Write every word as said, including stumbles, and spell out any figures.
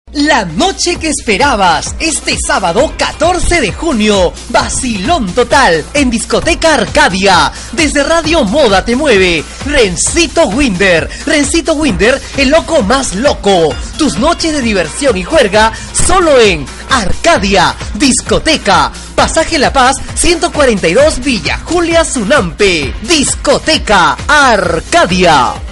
La noche que esperabas, este sábado catorce de junio, vacilón total en Discoteca Arcadia. Desde Radio Moda te mueve, Rencito Winder. Rencito Winder, el loco más loco. Tus noches de diversión y juerga solo en Arcadia, Discoteca. Pasaje La Paz, ciento cuarenta y dos Villa Julia, Sunampe. Discoteca Arcadia.